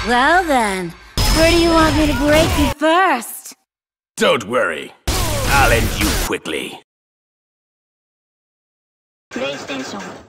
Well then, where do you want me to break you first? Don't worry. I'll end you quickly. PlayStation